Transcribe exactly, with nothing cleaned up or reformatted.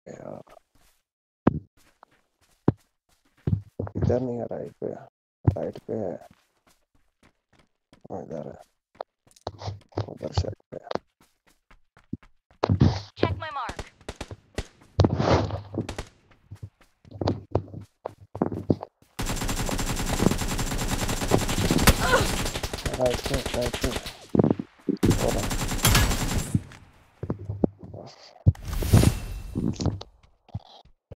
यार इधर नहीं है, राइट पे राइट पे है, इधर है, उधर साइड पे है। Check my mark. राइट पे राइट पे